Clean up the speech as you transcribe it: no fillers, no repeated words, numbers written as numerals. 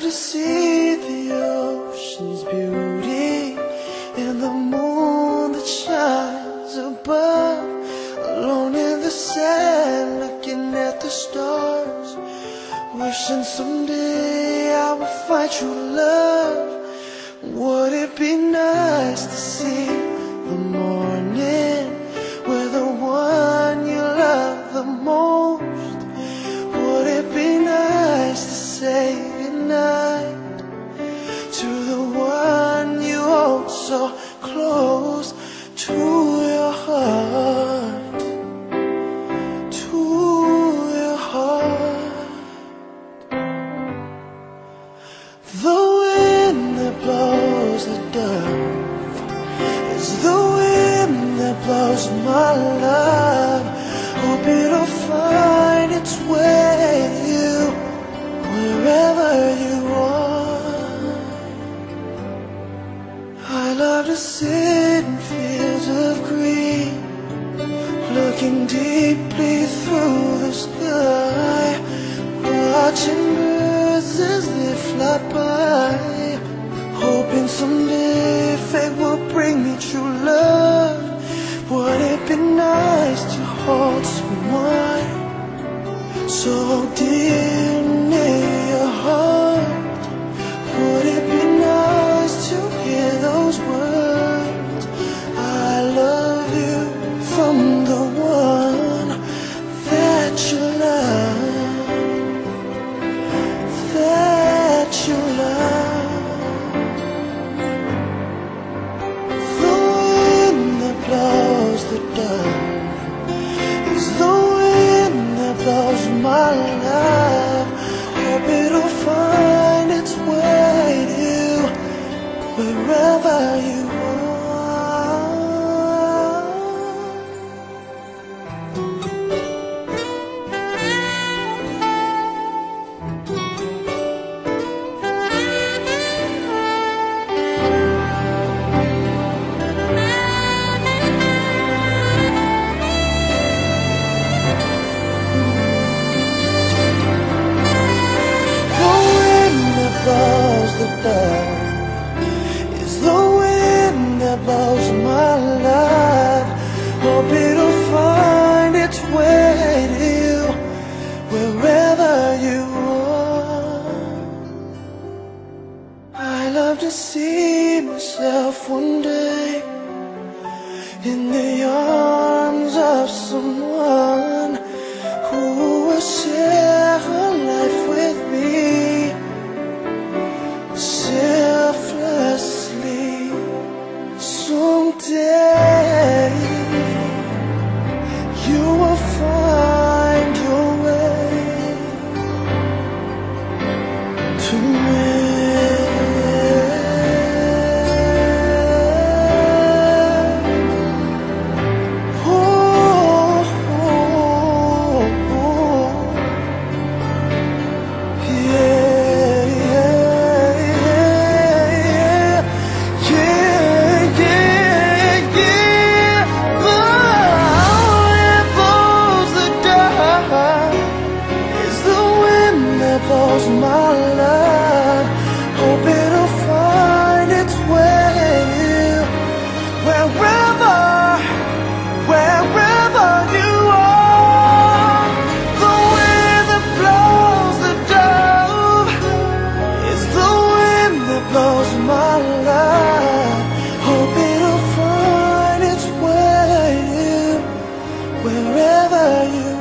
to see the ocean's beauty and the moon that shines above. Alone in the sand, looking at the stars, wishing someday I would find true love. Would it be nice to see the morning with the one you love the most? Would it be nice to say goodnight to the one you hold so close to your heart, to your heart? The wind that blows the dove is the wind that blows my love. Hope it'll find its way to you wherever you are. I love to sit in fields of green, looking deeply through the sky, watching birds as they fly by, hoping someday fate will bring me true love. Would it be nice to hold someone so dear near your heart? Would it be nice to hear those words, I love you, from the one that you love, that you love? The wind that blows the dove is the wind that blows my love. Hope it'll find its way to you wherever you are. The dove is the wind that blows my love. Hope it'll find its way to you wherever you are. I love to see myself one day in the arms of someone who will share her life with me selflessly. Someday you will find your way to me. Oh, oh, oh. Yeah. Blows my love. Hope it'll find its way to you wherever you are. The wind that blows the dove is the wind that blows my love. Hope it'll find its way to you wherever you are.